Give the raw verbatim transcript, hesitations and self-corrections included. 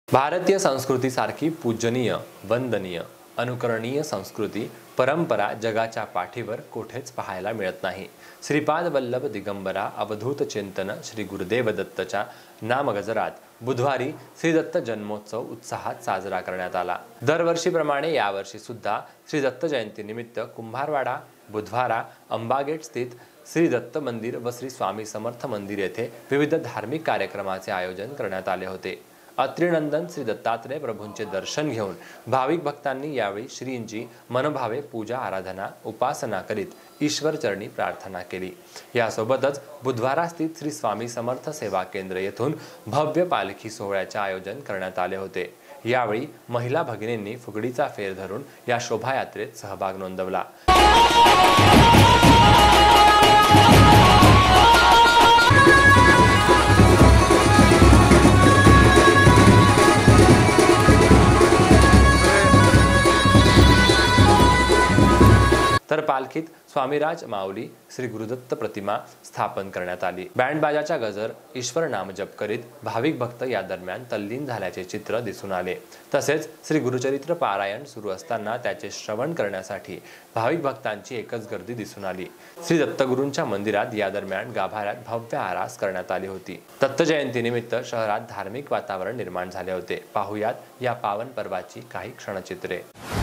भारतीय संस्कृतीसारखी पूजनीय, वंदनीय, अनुकरणीय संस्कृती परंपरा जगाच्या पाठीवर कोठेच पाहायला मिळत नाही। श्रीपाद वल्लभ दिगंबरा अवधूत चिंतन श्री गुरुदेव दत्तच्या नामगजरात बुधवारी श्री दत्त जन्मोत्सव उत्साहात साजरा करण्यात आला। दरवर्षीप्रमाणे यावर्षी सुद्धा श्री दत्त जयंतीनिमित्त कुंभारवाडा, बुधवारा, अंबागेट स्थित श्री दत्त मंदिर व श्री स्वामी समर्थ मंदिर येथे विविध धार्मिक कार्यक्रमाचे आयोजन करण्यात आले होते। अत्रिनंदन श्री दत्तात्रय प्रभूंचे दर्शन घेऊन भाविक भक्तांनी यावेळी श्रींची मनभावे पूजा आराधना उपासना करीत ईश्वर चरणी प्रार्थना केली। यासोबतच बुधवारा स्थित श्री स्वामी समर्थ सेवा केंद्र येथून भव्य पालखी सोहळ्याचे आयोजन करण्यात आले होते। यावेळी महिला भगिनींनी फुगडीचा फेर धरून या शोभायात्रेत सहभाग नोंदवला। तर पालखीत स्वामीराज माऊली श्री गुरुदत्त प्रतिमा स्थापन करण्यात आली। बँड बाजाच्या गजर ईश्वर नाम जप करीत भाविक भक्त या दरम्यान तल्लीन झाल्याचे चित्र दिसून आले। तसेच श्री गुरुचरित्र पारायण सुरू असताना त्याचे श्रवण करण्यासाठी भाविक भक्तांची एकच गर्दी दिसून आली। श्री दत्तगुरूंच्या मंदिरात या दरम्यान गाभाऱ्यात भव्य आरास करण्यात आली होती। दत्त जयंतीनिमित्त शहरात धार्मिक वातावरण निर्माण झाले होते। पाहुयात या पावन पर्वाची काही क्षणचित्रे।